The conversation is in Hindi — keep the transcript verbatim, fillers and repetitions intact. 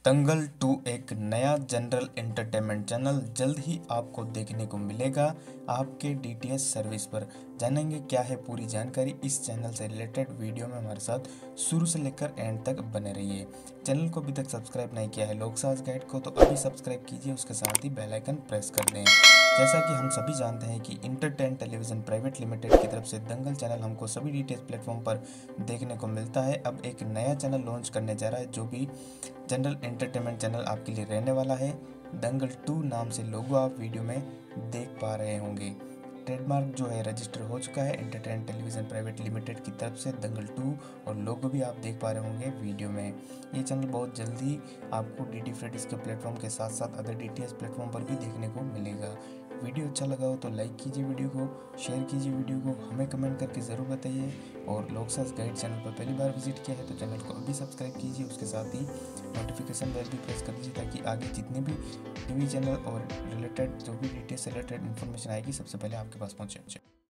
दंगल टू एक नया जनरल एंटरटेनमेंट चैनल जल्द ही आपको देखने को मिलेगा आपके डीटीएच सर्विस पर। जानेंगे क्या है पूरी जानकारी। इस चैनल से रिलेटेड वीडियो में हमारे साथ शुरू से लेकर एंड तक बने रहिए। चैनल को अभी तक सब्सक्राइब नहीं किया है लोकसाज गाइड को तो अभी सब्सक्राइब कीजिए, उसके साथ ही बेल आइकन प्रेस कर दें। जैसा कि हम सभी जानते हैं कि इंटरटेन टेलीविज़न प्राइवेट लिमिटेड की तरफ से दंगल चैनल हमको सभी डीटीएच प्लेटफॉर्म पर देखने को मिलता है। अब एक नया चैनल लॉन्च करने जा रहा है जो भी जनरल एंटरटेनमेंट चैनल आपके लिए रहने वाला है। दंगल टू नाम से लोगो आप वीडियो में देख पा रहे होंगे। ट्रेडमार्क जो है रजिस्टर हो चुका है इंटरटेन टेलीविज़न प्राइवेट लिमिटेड की तरफ से दंगल टू, और लोगो भी आप देख पा रहे होंगे वीडियो में। ये चैनल बहुत जल्दी आपको डी डी फ्रेटिस के प्लेटफॉर्म के साथ साथ other D T H platform पर भी देखने को मिलेगा। वीडियो अच्छा लगा हो तो लाइक कीजिए, वीडियो को शेयर कीजिए, वीडियो को हमें कमेंट करके ज़रूर बताइए। और लोकसाज गाइड चैनल पर पहली बार विजिट किया है तो चैनल को अभी सब्सक्राइब कीजिए, उसके साथ ही नोटिफिकेशन बेल भी प्रेस कर दीजिए ताकि आगे जितने भी टीवी चैनल और रिलेटेड जो भी डिटेल्स से रिलेटेड इन्फॉर्मेशन आएगी सबसे पहले आपके पास पहुँचे।